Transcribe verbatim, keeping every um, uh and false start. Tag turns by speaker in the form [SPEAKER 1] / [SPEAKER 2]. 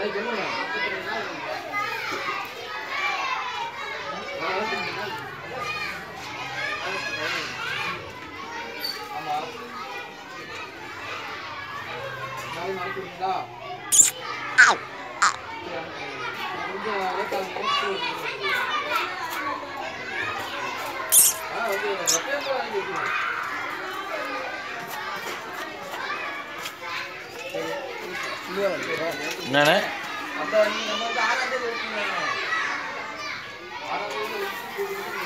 [SPEAKER 1] என்னண்ணே
[SPEAKER 2] அப்ப நீங்க நம்ம வந்து ஆறாம் தேதி ஓட்டுங்க. ஆறாம் தேதி